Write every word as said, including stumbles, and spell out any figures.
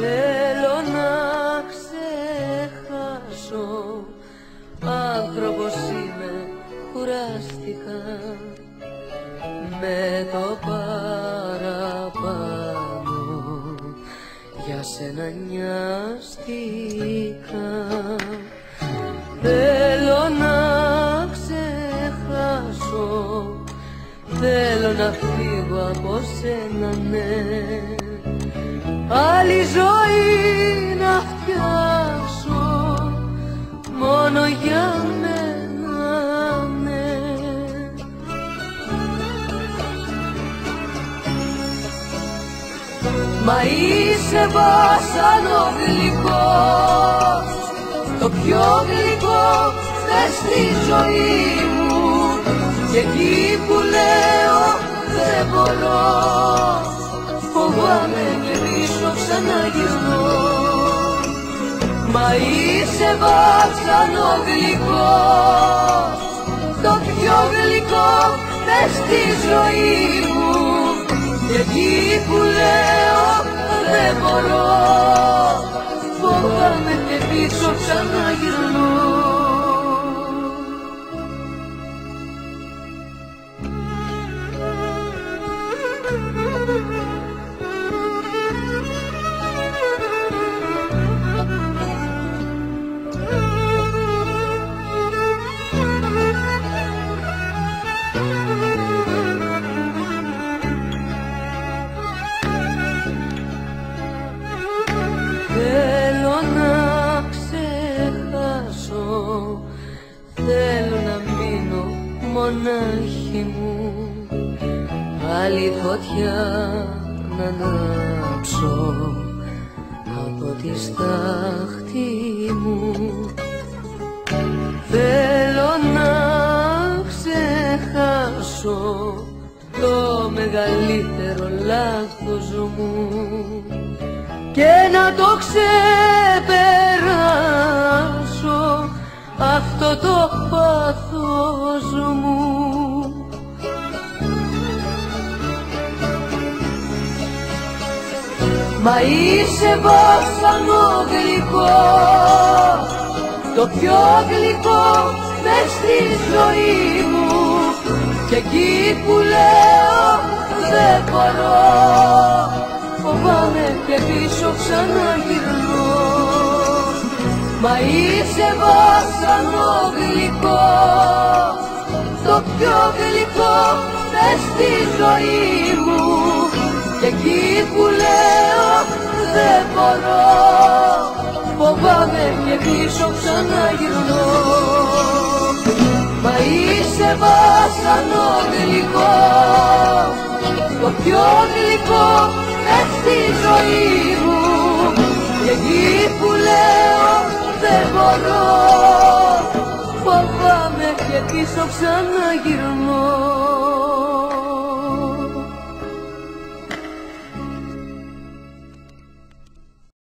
Θέλω να ξεχάσω, άνθρωπος είμαι, κουράστηκα με το παραπάνω, για σένα νοιάστηκα. Θέλω να ξεχάσω, θέλω να φύγω από σένα, ναι, άλλη ζωή να φτιάξω, μόνο για μένα, ναι. Μα είσαι βάσανο γλυκό, το πιο γλυκό μες στη ζωή μου, και εκεί που λέω δεν μπορώ, φοβάμαι και πίσω ξαναγυρνώ. Μα είσαι βάσανο γλυκό, το πιο γλυκό μες στη ζωή μου, και εκεί που λέω δεν μπορώ, φοβάμαι και πίσω ξαναγυρνώ. Θέλω να ξεχάσω, θέλω να μείνω μονάχη μου, άλλη φωτιά να ανάψω από τη στάχτη μου. Θέλω να ξεχάσω το μεγαλύτερο λάθος μου και να το ξεπεράσω αυτό το πάθος μου. Μα είσαι βάσανο γλυκό, το πιο γλυκό μες στη ζωή μου, και εκεί που λέω δεν μπορώ, φοβάμαι και πίσω ξαναγυρνώ. Μα είσαι βάσανο γλυκό, το πιο γλυκό μες στη ζωή μου, και εκεί που λέω δεν μπορώ, φοβάμαι και πίσω ξαναγυρνώ. Μα είσαι βάσανο γλυκό, το πιο γλυκό μες στη ζωή μου, και εκεί που λέω δεν μπορώ, φοβάμαι και πίσω ξαναγυρνώ.